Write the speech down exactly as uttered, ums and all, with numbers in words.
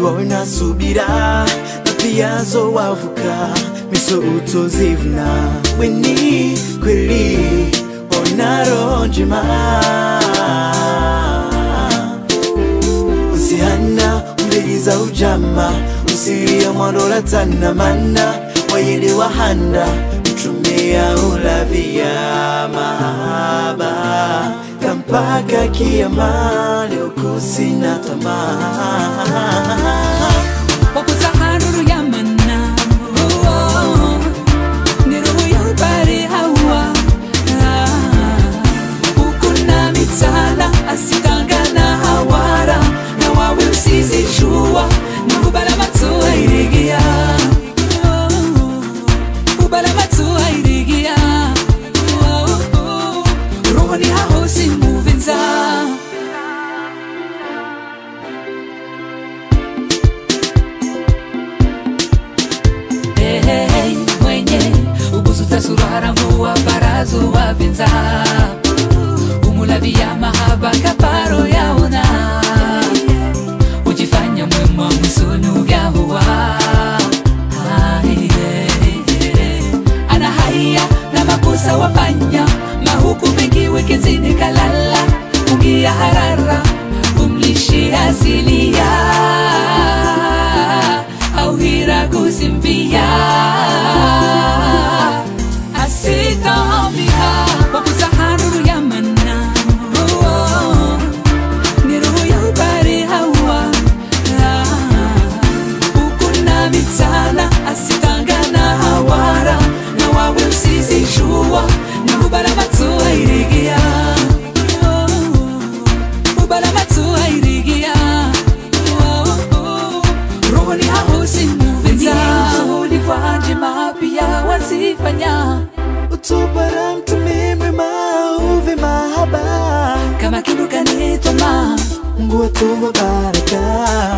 bona subira na pia zo wavuka miso utozivna weni kweli onaro njema usihana umbeliza ujama usiria mwandola tana mana wayede wahanda mtumia ulavia mahaba tampaka kiyama leo kusina tamaa wakuzaharuru ya mana niruhu ya ubari hawa ukuna mitala asikangana hawara na wawe usizi chua nukubala matua irigia ubala matua irigia roho ni hahosi muvinza hey, mwenye ubuzuta surara nguwa barazo wavinza umulavia mahaba kaparo yaona ujifanya mwema msunu gahuwa ana haya na makosa wafanya mahuku mengi wekezini kalala ungia harara umlishi asilia au hira kusimpia asita ambiha wakuzaharuru ya mana niruhu ya ubari hawa ukuna mitala asitangana hawara na wawe usizi chua nubala matua irigia ubala matua irigia roho ni hahosi muvinza ulivaje mapia wasifanya utubara mtumime mauve mahaba kama kinuka nitoma nguwa tuwa baraka